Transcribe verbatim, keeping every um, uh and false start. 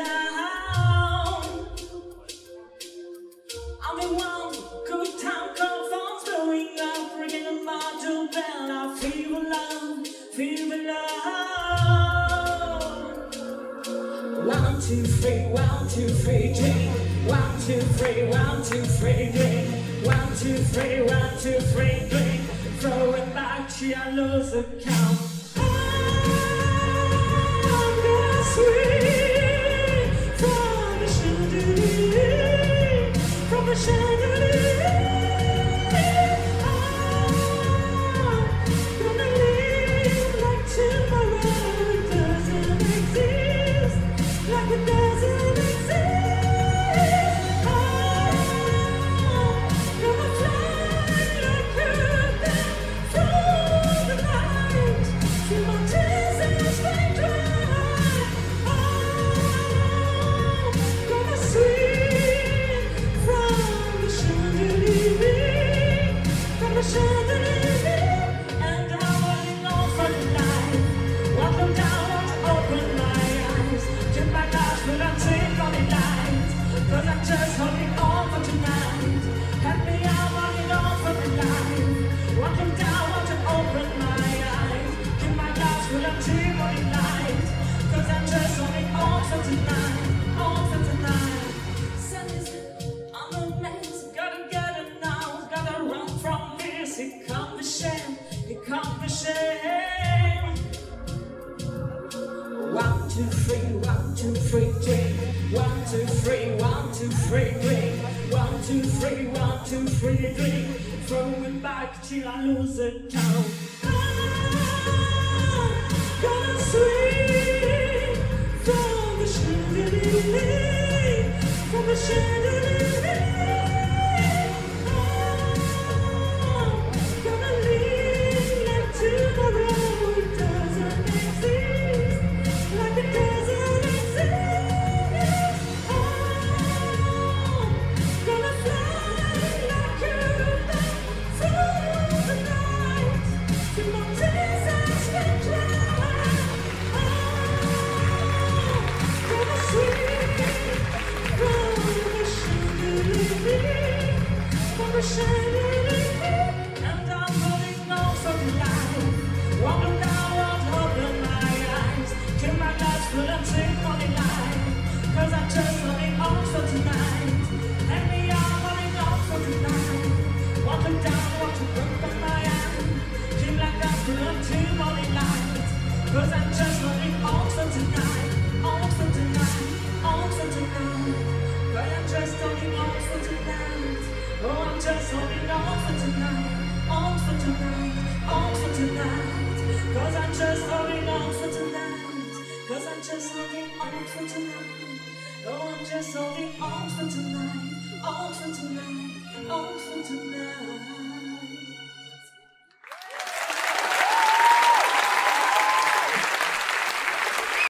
down. I'm the one, good time call phones blowing up, ringing a module bell. I feel the love, feel the love. One, two, three, one, two, three, drink. One, two, three, one, two, three, drink. One, two, three, one, two, three, drink. Throw it back, she I lose the count. I'm gonna swing from the chandelier, from the chandelier. I'm gonna live like tomorrow doesn't exist, like it doesn't exist. Just holding on for tonight. Help me out, holding on for the light. Walking down, want to open my eyes. Keep my glass full of tea morning light. Cause I'm just holding on for tonight. On for tonight. Sun is on the mess. Gotta get it now. Gotta run from this. Here comes the shame. Here comes the shame. One, two, three, one, two, three, three. One, two, three, one, two, three, three. One, two, three, one, two, three, three. Throw it back till I lose the count. I'm gonna swing from the chandelier, from the chandelier. I'm gonna live like tomorrow doesn't exist, like it doesn't exist. And I'm holding on for life. Walking down, won't open my eyes. Till my glass full of tea morning light. Cause I'm just holding on for tonight. And me, I'm holding on for tonight. Walking down, want to open my eyes. Till my glass full of tea morning light. Cause I'm just holding on for tonight. On for tonight, on for tonight. But I'm just holding on for tonight. Oh, I'm just holding on for tonight, on for tonight, on for tonight. Cause I'm just holding on for tonight. Cause I'm just holding on for tonight. Oh, I'm just holding on for tonight, on for tonight, on for tonight.